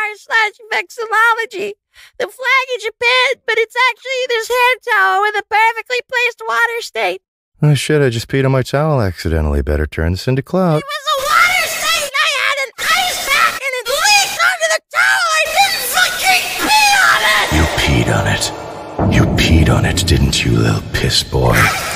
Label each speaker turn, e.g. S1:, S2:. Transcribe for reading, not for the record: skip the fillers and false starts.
S1: r/vexillology. The flag in Japan, but it's actually this hand towel with a perfectly placed water stain.
S2: Oh shit, I just peed on my towel accidentally. Better turn this into clout.
S1: It was a water stain! I had an ice pack and it leaked onto the towel! I didn't fucking pee on it!
S2: You peed on it. You peed on it, didn't you, little piss boy?